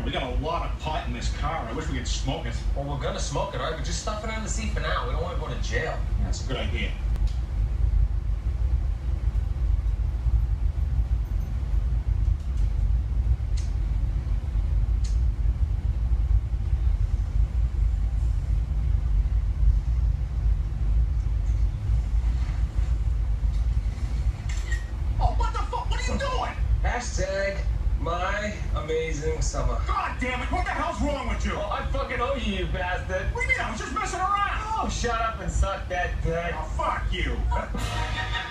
We got a lot of pot in this car. I wish we could smoke it. Well, we're gonna smoke it, all right? But just stuff it on the seat for now. We don't want to go to jail. That's a good idea. Hashtag my amazing summer. God damn it, what the hell's wrong with you? Oh, I fucking owe you, you bastard. What do you mean? I was just messing around. Oh, shut up and suck that dick. Oh, fuck you.